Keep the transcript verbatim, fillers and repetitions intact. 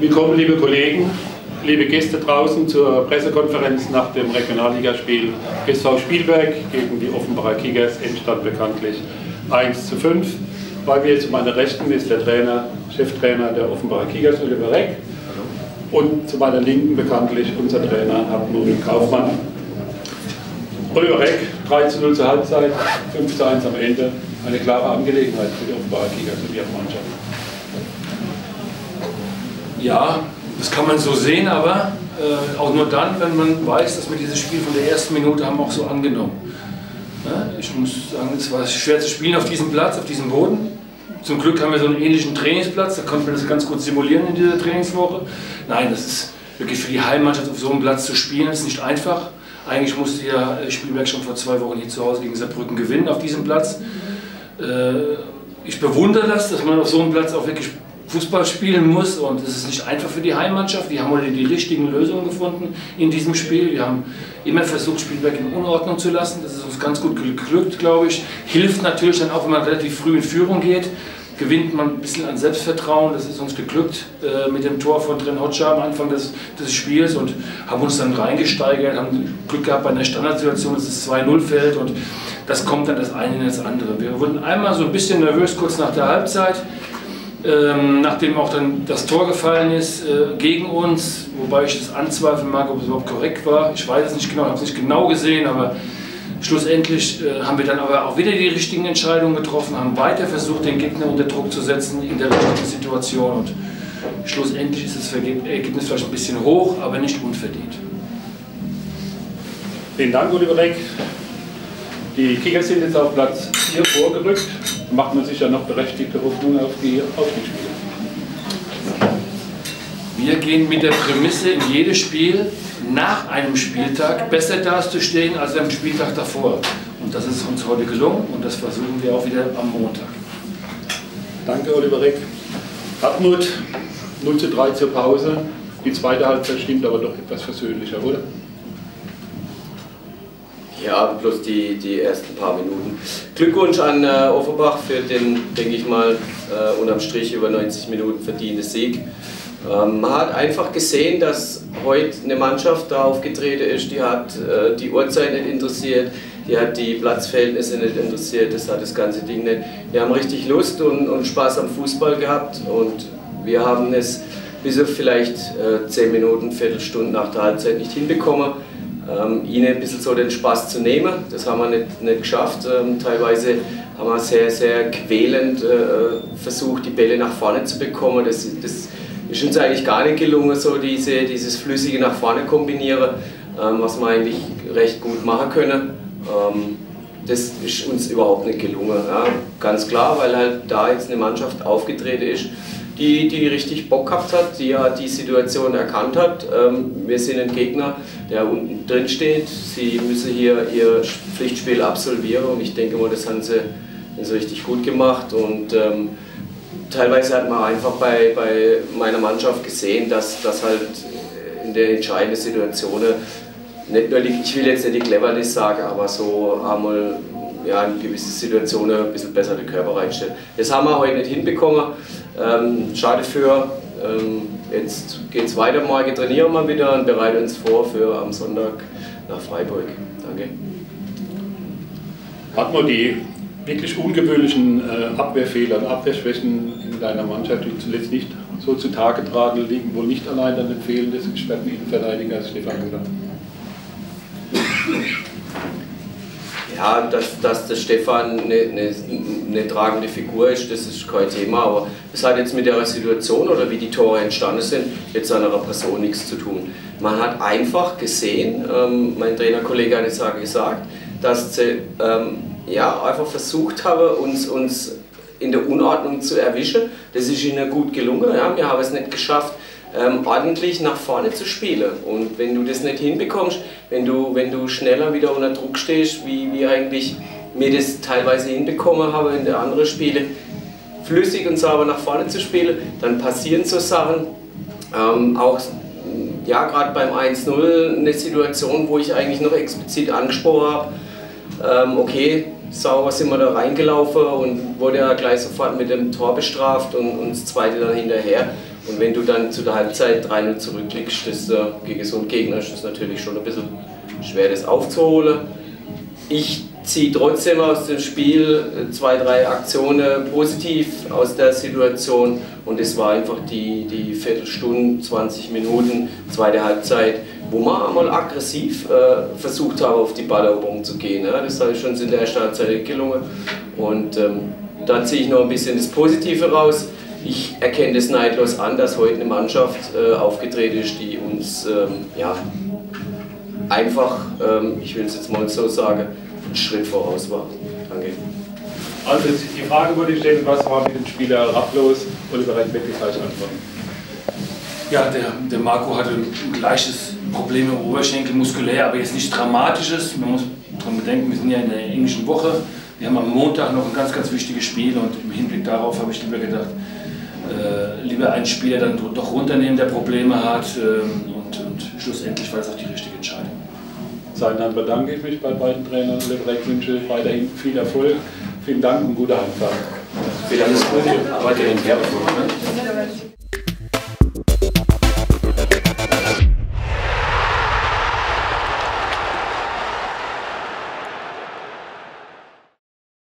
Willkommen, liebe Kollegen, liebe Gäste draußen zur Pressekonferenz nach dem Regionalligaspiel S V Spielberg gegen die Offenbacher Kickers. Endstand bekanntlich eins zu fünf. Bei mir zu meiner Rechten ist der Trainer, Cheftrainer der Offenbacher Kickers, Oliver Reck. Und zu meiner Linken bekanntlich unser Trainer Hartmut Kaufmann. Oliver Reck, drei zu null zur Halbzeit, fünf zu eins am Ende. Eine klare Angelegenheit für die Offenbacher Kickers und ihre Mannschaft. Ja, das kann man so sehen, aber äh, auch nur dann, wenn man weiß, dass wir dieses Spiel von der ersten Minute haben auch so angenommen. Ja, ich muss sagen, es war schwer zu spielen auf diesem Platz, auf diesem Boden. Zum Glück haben wir so einen ähnlichen Trainingsplatz, da konnten wir das ganz gut simulieren in dieser Trainingswoche. Nein, das ist wirklich für die Heimmannschaft auf so einem Platz zu spielen, das ist nicht einfach. Eigentlich musste ja Spielberg schon vor zwei Wochen hier zu Hause gegen Saarbrücken gewinnen auf diesem Platz. Äh, ich bewundere das, dass man auf so einem Platz auch wirklich Fußball spielen muss, und es ist nicht einfach für die Heimmannschaft. Wir haben heute die richtigen Lösungen gefunden in diesem Spiel. Wir haben immer versucht, Spielberg in Unordnung zu lassen. Das ist uns ganz gut geglückt, glaube ich. Hilft natürlich dann auch, wenn man relativ früh in Führung geht. Gewinnt man ein bisschen an Selbstvertrauen. Das ist uns geglückt äh, mit dem Tor von Dren Hoxha am Anfang des, des Spiels, und haben uns dann reingesteigert, haben Glück gehabt bei einer Standardsituation, dass es zwei null fällt, und das kommt dann das eine in das andere. Wir wurden einmal so ein bisschen nervös kurz nach der Halbzeit. Ähm, nachdem auch dann das Tor gefallen ist äh, gegen uns, wobei ich das anzweifeln mag, ob es überhaupt korrekt war. Ich weiß es nicht genau, ich habe es nicht genau gesehen, aber schlussendlich äh, haben wir dann aber auch wieder die richtigen Entscheidungen getroffen, haben weiter versucht, den Gegner unter Druck zu setzen in der richtigen Situation, und schlussendlich ist das Ergebnis vielleicht ein bisschen hoch, aber nicht unverdient. Vielen Dank, Oliver Reck. Die Kickers sind jetzt auf Platz vier vorgerückt. Da macht man sich ja noch berechtigte Hoffnung auf die Aufstiegsspiele. Wir gehen mit der Prämisse in jedes Spiel nach einem Spieltag besser dazustehen als am Spieltag davor. Und das ist uns heute gelungen, und das versuchen wir auch wieder am Montag. Danke, Oliver Reck. Hartmut, null zu drei zur Pause. Die zweite Halbzeit stimmt aber doch etwas versöhnlicher, oder? Ja, bloß die, die ersten paar Minuten. Glückwunsch an äh, Offenbach für den, denke ich mal, äh, unterm Strich über neunzig Minuten verdiente Sieg. Ähm, man hat einfach gesehen, dass heute eine Mannschaft da aufgetreten ist, die hat äh, die Uhrzeit nicht interessiert, die hat die Platzverhältnisse nicht interessiert, das hat das ganze Ding nicht. Wir haben richtig Lust und, und Spaß am Fußball gehabt, und wir haben es bis auf vielleicht äh, zehn Minuten, Viertelstunde nach der Halbzeit nicht hinbekommen, Ähm, ihnen ein bisschen so den Spaß zu nehmen. Das haben wir nicht, nicht geschafft. Ähm, teilweise haben wir sehr, sehr quälend äh, versucht, die Bälle nach vorne zu bekommen. Das, das ist uns eigentlich gar nicht gelungen, so diese, dieses flüssige nach vorne kombinieren, ähm, was wir eigentlich recht gut machen können. Ähm, das ist uns überhaupt nicht gelungen. Ja. Ganz klar, weil halt da jetzt eine Mannschaft aufgetreten ist, Die, die richtig Bock gehabt hat, die ja die Situation erkannt hat. Ähm, wir sind ein Gegner, der unten drin steht. Sie müssen hier ihr Pflichtspiel absolvieren, und ich denke mal, das haben sie, haben sie richtig gut gemacht. Und ähm, teilweise hat man einfach bei, bei meiner Mannschaft gesehen, dass das halt in der entscheidenden Situation nicht nur die, ich will jetzt nicht die Cleverness sagen, aber so einmal ja, in gewisse Situationen ein bisschen besser den Körper reinstellen. Das haben wir heute nicht hinbekommen. Ähm, schade für. Ähm, jetzt geht es weiter, morgen trainieren wir wieder und bereiten uns vor für am Sonntag nach Freiburg. Danke. Hat man die wirklich ungewöhnlichen äh, Abwehrfehler und Abwehrschwächen in deiner Mannschaft, die zuletzt nicht so zutage tragen, liegen wohl nicht allein an den Fehlern des gesperrten Innenverteidigers Stefan Müller? Ja, dass, dass der Stefan eine, eine, eine tragende Figur ist, das ist kein Thema, aber das hat jetzt mit der Situation oder wie die Tore entstanden sind, jetzt an einer Person nichts zu tun. Man hat einfach gesehen, ähm, mein Trainerkollege hat es ja gesagt, dass sie ähm, ja, einfach versucht haben, uns, uns in der Unordnung zu erwischen. Das ist ihnen gut gelungen, ja. Wir haben es nicht geschafft, Ähm, ordentlich nach vorne zu spielen. Und wenn du das nicht hinbekommst, wenn du, wenn du schneller wieder unter Druck stehst, wie wir eigentlich mir das teilweise hinbekommen haben in den anderen Spielen, flüssig und sauber nach vorne zu spielen, dann passieren so Sachen. Ähm, auch ja, gerade beim eins null eine Situation, wo ich eigentlich noch explizit angesprochen habe, ähm, okay, sauber sind wir da reingelaufen und wurde ja gleich sofort mit dem Tor bestraft und, und das zweite dann hinterher. Und wenn du dann zu der Halbzeit drei null zurückliegst, das, äh, gegen so einen Gegner ist das natürlich schon ein bisschen schwer, das aufzuholen. Ich ziehe trotzdem aus dem Spiel zwei, drei Aktionen positiv aus der Situation und es war einfach die, die Viertelstunde, zwanzig Minuten, zweite Halbzeit, wo man einmal aggressiv äh, versucht haben, auf die Balleroberung zu gehen. Ja. Das ist schon in der ersten Halbzeit gelungen und ähm, da ziehe ich noch ein bisschen das Positive raus. Ich erkenne das neidlos an, dass heute eine Mannschaft äh, aufgetreten ist, die uns ähm, ja, einfach, ähm, ich will es jetzt mal so sagen, einen Schritt voraus war. Danke. Also die Frage würde ich stellen, was war mit dem Spieler Rapp los? Oliver Renn wirklich falsch antworten. Ja, der, der Marco hatte ein leichtes Problem im Oberschenkel, muskulär, aber jetzt nicht dramatisches. Man muss daran bedenken, wir sind ja in der englischen Woche. Wir haben am Montag noch ein ganz, ganz wichtiges Spiel und im Hinblick darauf habe ich lieber gedacht, äh, lieber einen Spieler dann doch runternehmen, der Probleme hat ähm, und, und schlussendlich war das auch die richtige Entscheidung. Seinen bedanke ich mich bei beiden Trainern. Oliver Renn wünsche weiterhin viel Erfolg. Vielen Dank und gute Heimfahrt. Vielen Dank. Weiterhin viel Erfolg.